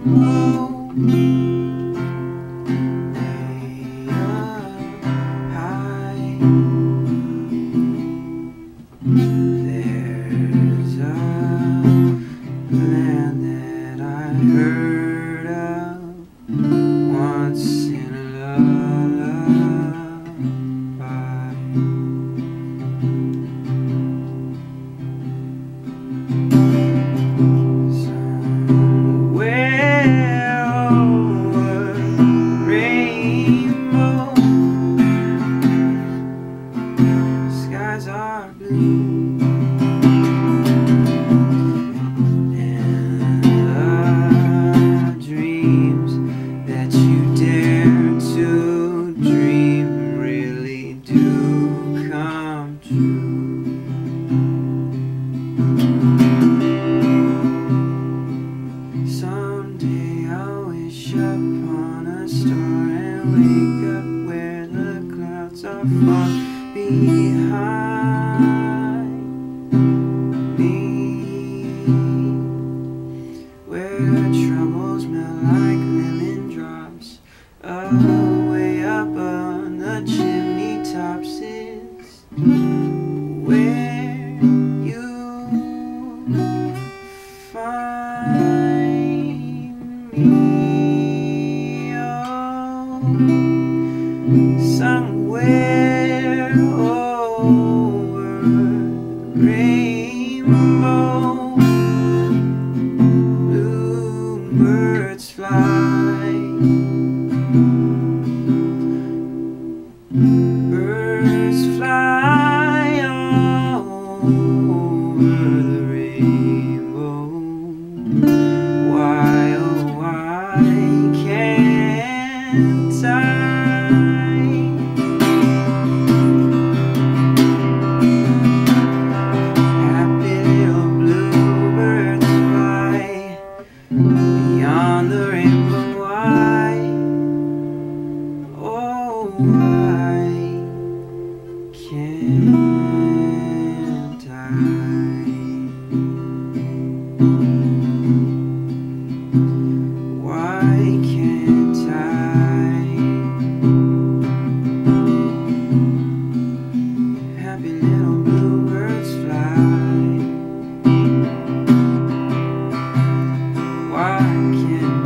way up high. There's a land that I heard of once in a lullaby. Somewhere over rainbow, skies are blue. Someday I'll wish upon a star and wake up where the clouds are far behind me, where troubles melt like lemon drops away up on the chimney tops is where you find me. Oh, somewhere over rainbow, blue birds fly. Birds fly over the rainbow. Why, oh why can't I? Happy little bluebirds fly beyond the rainbow. Why, oh why can't I? Why can't I? Happy little bluebirds fly. Why can't